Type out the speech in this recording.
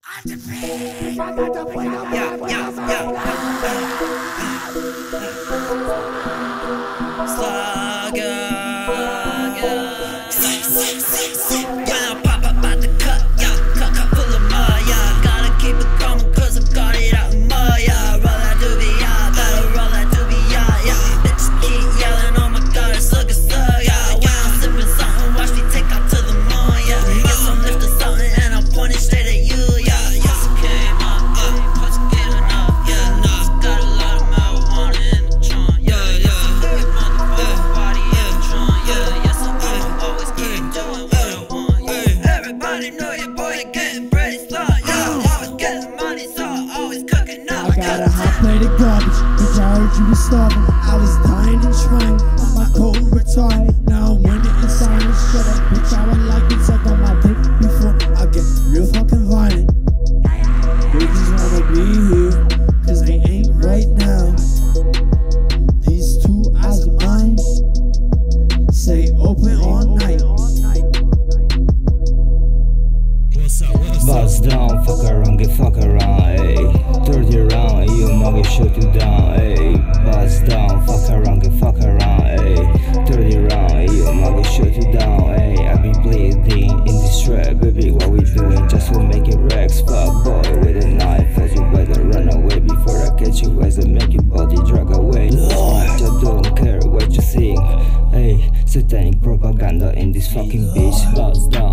You was starving, I was dying and trying. My cold and retarded, now I'm winning and signing. Shut up, bitch, I would like to suck on my dick before I get real fucking violent. Bitches wanna be here, cause they ain't right now. These two eyes of mine say open all night. Buzz down, fuck around, get fuck around, ayy. 30 round, you mug it, shoot you down, ayy. Buzz down, fuck around, get fuck around, ayy. 30 round, you mug it, shoot you down, ayy. I be bleeding in this trap, baby, what we doing just for making racks. Fuck boy with a knife, as you better run away before I catch you as I make your body drag away. I just don't care what you think, ayy. Satanic propaganda in this fucking bitch. Buzz down.